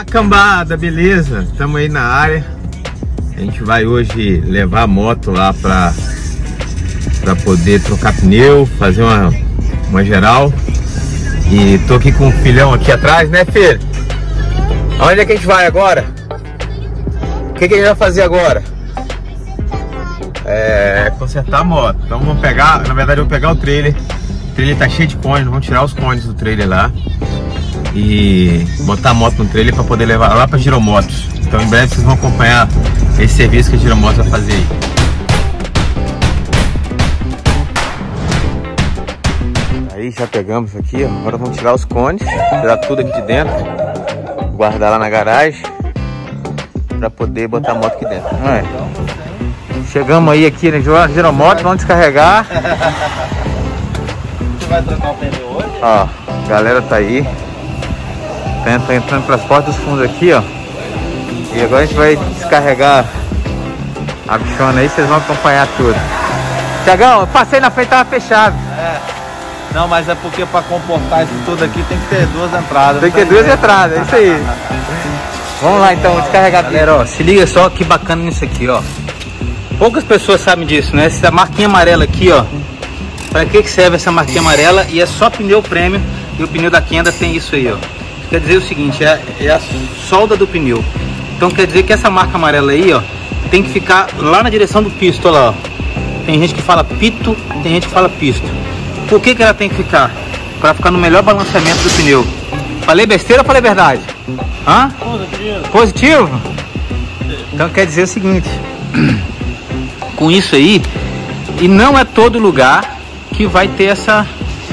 Cambada, beleza? Estamos aí na área. A gente vai hoje levar a moto lá pra poder trocar pneu, fazer uma geral. E tô aqui com o filhão aqui atrás, né, filho? Aonde é que a gente vai agora? O que a gente vai fazer agora? Consertar a moto. Então vamos pegar, na verdade eu vou pegar o trailer. O trailer tá cheio de cones, vamos tirar os cones do trailer lá e botar a moto no trailer para poder levar lá para Giromotos. Então em breve vocês vão acompanhar esse serviço que a Giromotos vai fazer aí. Aí já pegamos aqui, ó. Agora vamos tirar os cones, tirar tudo aqui de dentro, guardar lá na garagem para poder botar a moto aqui dentro. Chegamos aí aqui na Giromotos, vamos descarregar. Você vai trocar o pneu hoje? Ó, a galera tá aí. Tá entrando pelas portas dos fundos aqui, ó. E agora a gente vai descarregar a bichona aí, vocês vão acompanhar tudo. Tiagão, eu passei na frente, tava fechado. Não, mas é porque para comportar isso tudo aqui tem que ter duas entradas. Tem que ter duas entradas, é isso aí. Vamos lá então, descarregar. Galera, ó, se liga só que bacana nisso aqui, ó. Poucas pessoas sabem disso, né? Essa marquinha amarela aqui, ó. Para que serve essa marquinha amarela? E é só pneu premium. E o pneu da Kenda tem isso aí, ó. Quer dizer o seguinte, é a solda do pneu. Então quer dizer que essa marca amarela aí, ó, tem que ficar lá na direção do pisto, ó lá, ó. Tem gente que fala pito, tem gente que fala pisto. Por que ela tem que ficar? Para ficar no melhor balanceamento do pneu. Falei besteira ou falei verdade? Hã? Positivo. Positivo? Então quer dizer o seguinte, com isso aí, e não é todo lugar que vai ter essa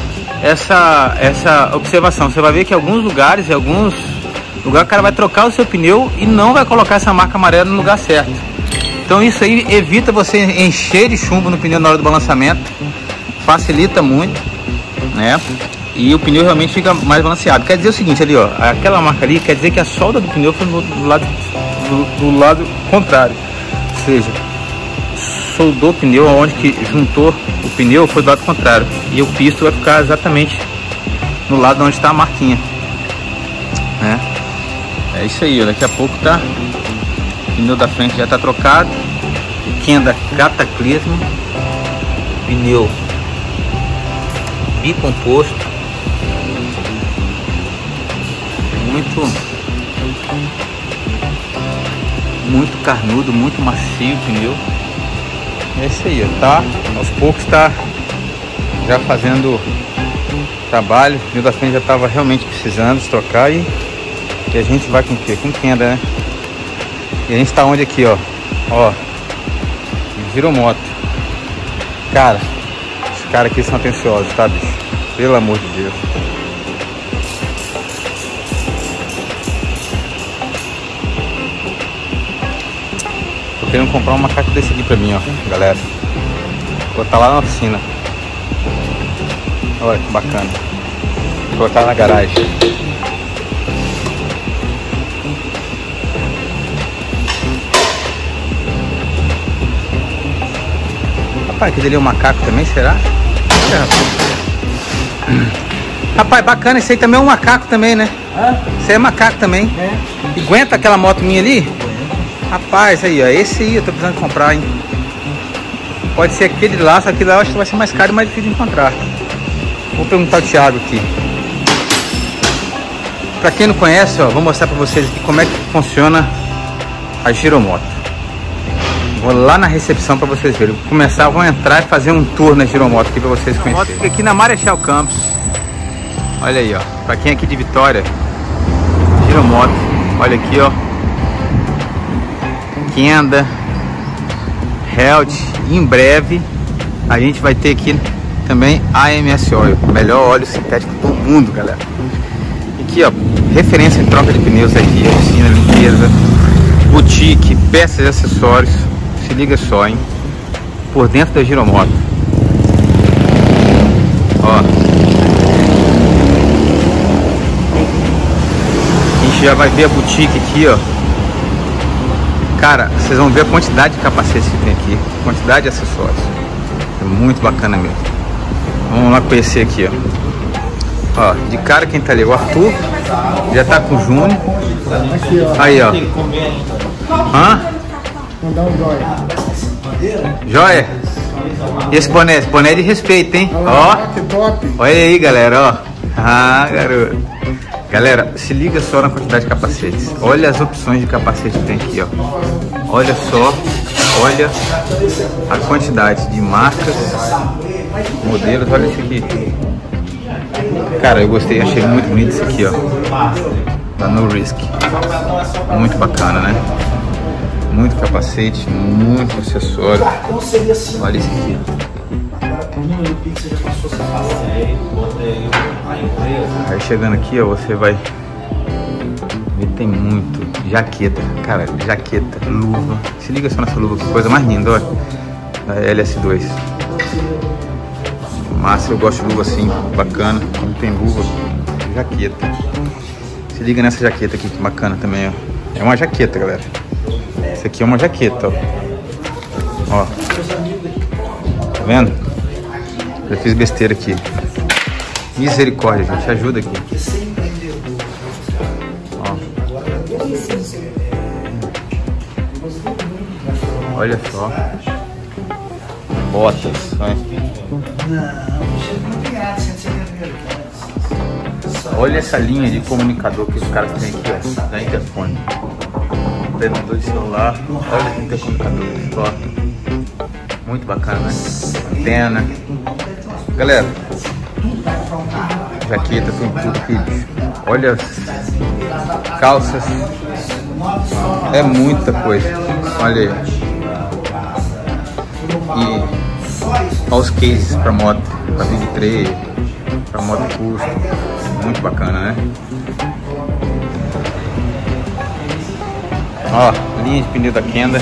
observação. Você vai ver que em alguns lugares, o cara vai trocar o seu pneu e não vai colocar essa marca amarela no lugar certo. Então isso aí evita você encher de chumbo no pneu na hora do balanceamento, facilita muito, né? E o pneu realmente fica mais balanceado. Quer dizer o seguinte ali, ó, aquela marca ali quer dizer que a solda do pneu foi do lado contrário, ou seja, soldou o pneu onde que juntou o pneu foi do lado contrário, e o pisto vai ficar exatamente no lado onde está a marquinha, né? É isso aí, ó. Daqui a pouco tá, o pneu da frente já tá trocado, Kenda Cataclismo, pneu bicomposto, muito carnudo, muito macio o pneu. É isso aí, ó, tá? Aos poucos tá já fazendo trabalho. O pneu da frente já tava realmente precisando de trocar e a gente vai com o quê? Com Kenda, né? E a gente tá onde aqui, ó? Ó, Giromoto. Cara, os caras aqui são atenciosos, tá, bicho? Pelo amor de Deus. Tô querendo comprar um macaco desse aqui pra mim, ó, galera. Vou botar lá na oficina. Olha que bacana. Vou botar na garagem. Rapaz, aquele ali é um macaco também, será? Rapaz, bacana, esse aí também é um macaco também, né? Esse aí é macaco também. E aguenta aquela moto minha ali? Rapaz, aí ó, esse aí eu tô precisando comprar, hein? Pode ser aquele lá, só que lá eu acho que vai ser mais caro e mais difícil de encontrar. Vou perguntar ao Thiago aqui. Pra quem não conhece, ó, vou mostrar pra vocês aqui como é que funciona a Giromoto. Vou lá na recepção pra vocês verem. Vou começar, vou entrar e fazer um tour na Giromoto aqui pra vocês conhecerem. Moto fica aqui na Marechal Campos. Olha aí, ó. Pra quem é aqui de Vitória, Giromoto. Olha aqui, ó. Kenda, Held. Em breve a gente vai ter aqui também AMS Oil, melhor óleo sintético do mundo, galera. Aqui, ó, referência em troca de pneus aqui, oficina, limpeza, boutique, peças e acessórios. Se liga só, hein? Por dentro da Giromoto. Ó. A gente já vai ver a boutique aqui, ó. Cara, vocês vão ver a quantidade de capacetes que tem aqui, quantidade de acessórios. É muito bacana mesmo. Vamos lá conhecer aqui, ó. Ó, de cara quem tá ali, o Arthur. Já tá com o Júnior. Aqui, ó. Aí, ó. Hã? Mandar um joia. Joia? Esse boné é de respeito, hein? Ó. Que top. Olha aí, galera, ó. Ah, garoto. Galera, se liga só na quantidade de capacetes. Olha as opções de capacete que tem aqui, ó. Olha só. Olha a quantidade de marcas, modelos. Olha esse aqui. Cara, eu gostei, achei muito bonito isso aqui, ó. Da No Risk. Muito bacana, né? Muito capacete, muito acessório. Olha isso aqui. Aí chegando aqui, ó, você vai ver, tem muito. Jaqueta, cara, jaqueta, luva. Se liga só nessa luva, que coisa mais linda, olha. Da LS2. Massa, eu gosto de luva assim, bacana. Quando tem luva, jaqueta. Se liga nessa jaqueta aqui, que bacana também, ó. É uma jaqueta, galera. Isso aqui é uma jaqueta, ó. Ó. Tá vendo? Já fiz besteira aqui. Misericórdia, gente, ajuda aqui. Ó. Olha só. Botas, olha. Olha essa linha de comunicador que os caras têm aqui, ó, da interfone. Treinador de celular, olha os intercomunicadores, ó. Muito bacana, né? Antena. Galera, jaqueta, tem tudo aqui. Olha as calças. É muita coisa. Olha aí. E olha os cases para moto, para Big 3, para moto custo. Muito bacana, né? Ó, linha de pneu da Kenda.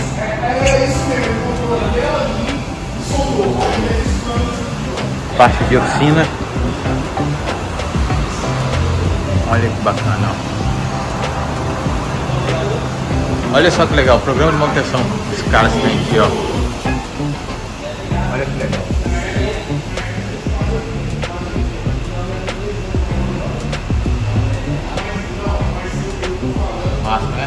Parte de oficina. Olha que bacana, ó. Olha só que legal, programa de manutenção. Os caras têm aqui, ó. Olha que legal. Massa, né?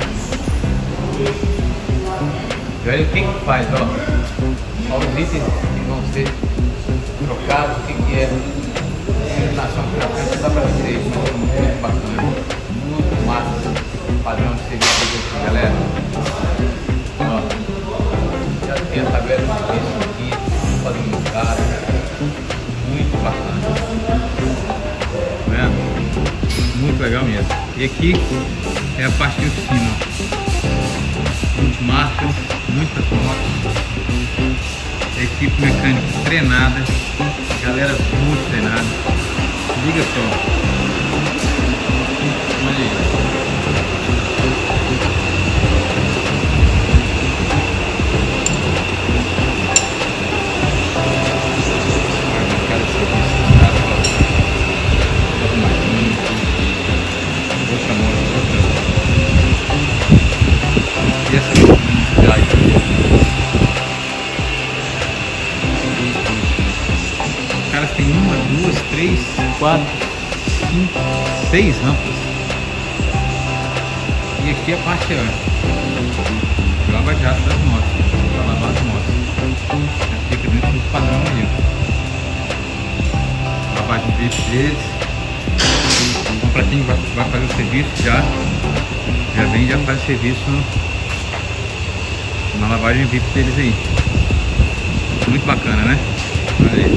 E olha o que que faz, ó. Olha os itens que vão ser trocados, o que que é. Iluminação aqui na frente dá pra vocês, mas é muito bacana. Muito massa. Padrão de serviço aqui, galera. Ó. Já tem a tabela de preço aqui, fazendo lugar. Muito bacana. Tá vendo? Muito legal mesmo. E aqui é a parte de oficina. Multimarcas, muitas motos. Equipe mecânica treinada. Galera muito treinada. Liga só. Olha aí. Caras tem 1, 2, 3, 4, 5, 6 rampas. E aqui a parte é lava-jato das motos, para lavar as motos. Já fica dentro do padrão aí. Lavagem VIP deles. Então para quem vai fazer o serviço já vem e já faz o serviço na lavagem VIP deles aí. Muito bacana, né? Olha aí.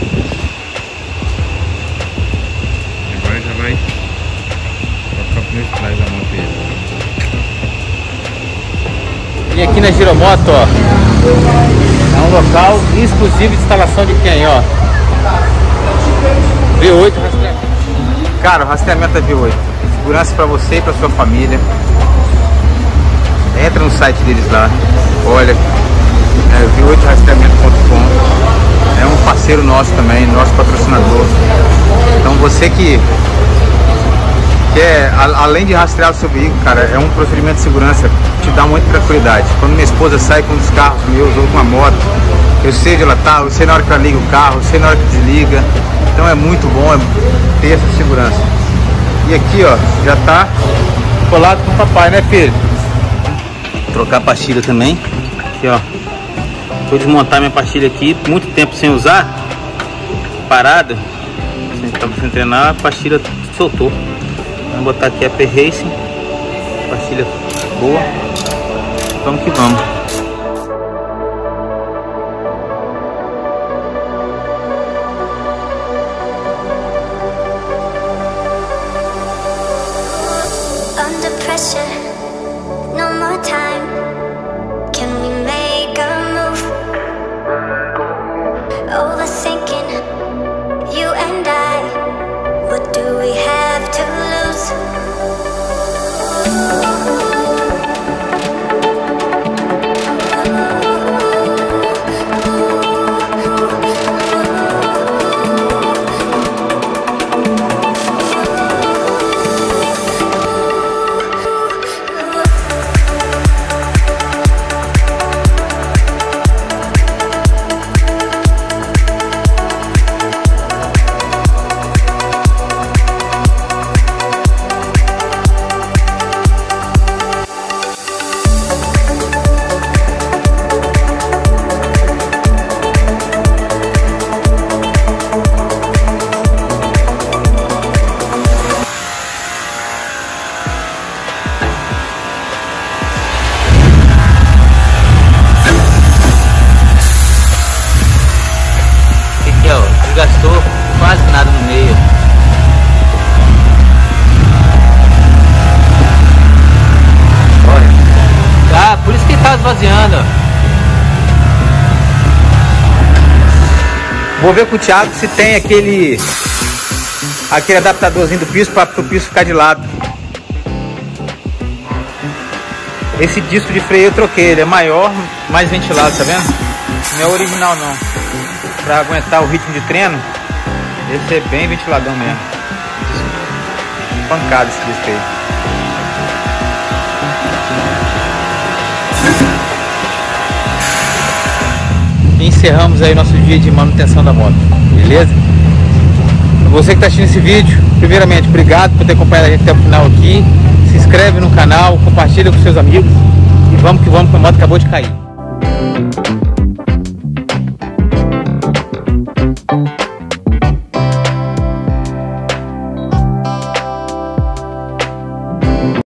Agora já vai trocar o pneu de trás da moto aí. E aqui na Giromoto, ó, é um local exclusivo de instalação de quem, ó? V8 rastreamento. Cara, o rastreamento é V8. Segurança pra você e pra sua família. Entra no site deles lá. Olha, v8rastreamento.com. É um parceiro nosso também, nosso patrocinador. Então você que quer, além de rastrear o seu veículo, cara, é um procedimento de segurança que te dá muita tranquilidade. Quando minha esposa sai com um dos carros meus ou com uma moto, eu sei onde ela tá, eu sei na hora que ela liga o carro, eu sei na hora que desliga. Então é muito bom ter essa segurança. E aqui, ó, já tá colado com o papai, né, filho? Trocar a pastilha também. Aqui, ó. Vou desmontar minha pastilha aqui. Muito tempo sem usar. Parada. Sem treinar, a pastilha soltou. Vamos botar aqui a P-Racing. Pastilha boa. Vamos que vamos. Under pressure, no more time. Can we make a move? Overthinking, you and I. What do we have to lose? Gastou quase nada no meio. Olha. Ah, por isso que ele tá esvaziando. Vou ver com o Thiago se tem aquele adaptadorzinho do piso para o piso ficar de lado. Esse disco de freio eu troquei, ele é maior, mais ventilado, tá vendo? Não é original não. Para aguentar o ritmo de treino, esse é bem ventiladão mesmo. Pancada esse disco aí. E encerramos aí nosso dia de manutenção da moto, beleza? Você que está assistindo esse vídeo, primeiramente, obrigado por ter acompanhado a gente até o final aqui. Se inscreve no canal, compartilha com seus amigos e vamos que vamos, que a moto acabou de cair.